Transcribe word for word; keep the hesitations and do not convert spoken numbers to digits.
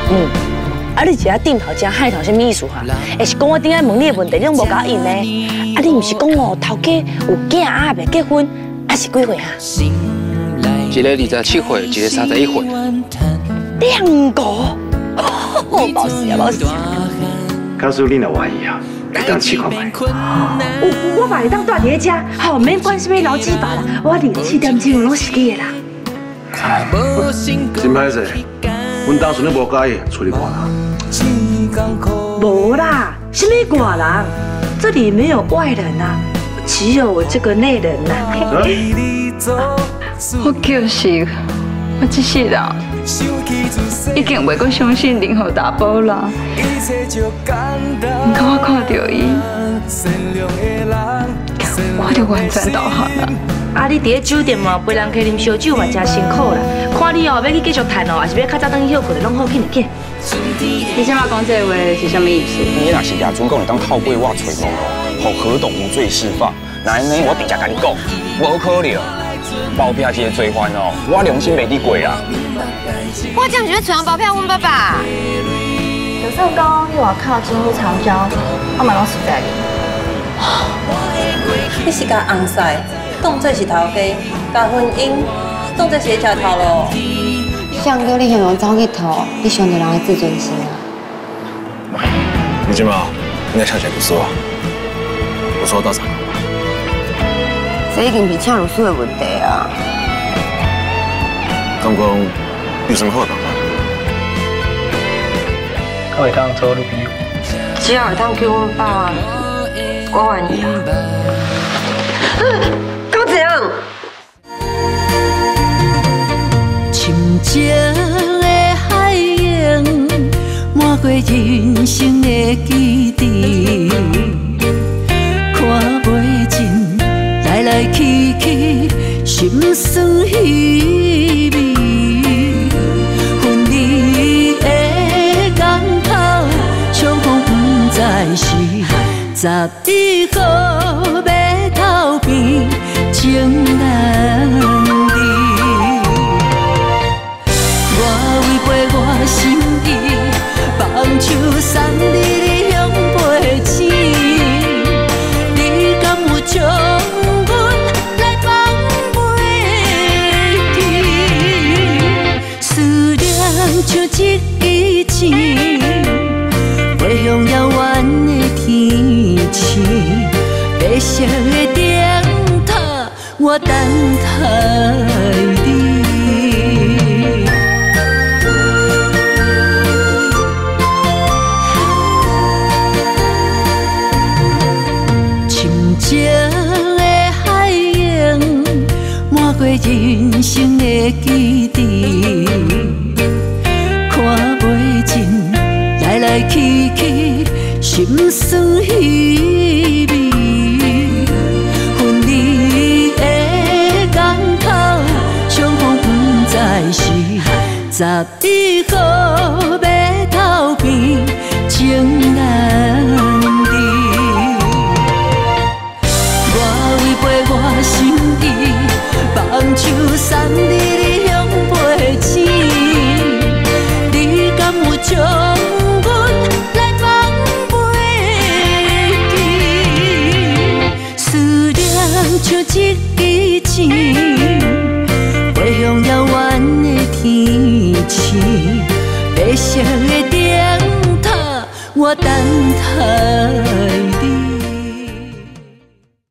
嗯，啊，你一下顶头加海头什么意思哈？会是讲我顶下问你的问题，你拢无甲我应呢？啊，你唔是讲哦，头家有囝啊，未结婚，啊是几岁啊？ 一个二十七岁，一个三十一岁。 两个，冇事啊，冇事啊。 告诉你若怀疑啊，会当试看卖。 我我嘛会当住伫遮，好免管什么劳基法啦，我二十四点钟拢是记的啦。 真歹势，阮当时都无介意处理寡人。 无啦，什么寡人？这里没有外人啊，只有我这个内人呐、啊。 我就是我这世人已经袂阁相信任何大宝啦。不过我看到伊，我就完全投降啦。 啊，你伫咧酒店嘛，陪人客啉烧酒嘛，真辛苦啦。看你哦，要去继续谈哦，还是要较早等休困，拢好紧紧。 你今仔讲这话是啥物意思？ 你若是亚准讲会当透过我找路哦，互何董无罪释放，那安尼我直接甲你讲，无可能。包票这个罪犯哦，我良心袂滴过啦。 我这样就要传包票问爸爸。 就算讲你外口金屋藏娇，我嘛拢实在哩。 你是甲红婿当作是头家，甲婚姻当作是一条头路。 像叫你向往走去头，你伤着人的自尊心啊！ 你今嘛，你来请谁律师啊？我说到场。 这已经不是请律师的问题啊。 刚刚有什么好办法？ 我会当做女朋友。 只要会当叫我爸，我愿意啊。搞怎样？ 深情的海洋，漫过人生的记忆，看袂尽，来来去去，心酸稀微。分离的港口，相逢不再是十二个码头边，情难离。我心意，放手送你你向背醒，你敢有将阮来放袂记？思念像一支箭，飞向遥远的天星，白色的灯塔，我等待你。情的海洋，漫过人生的记忆，看袂尽，来来去去，心酸稀微。分离的港口，相逢不再是十二个码头边，情难离。我心意，放手送你你向背醒，你敢有将阮来放袂记？思念像一支箭，飞向遥远的天星，白色的灯塔，我等待。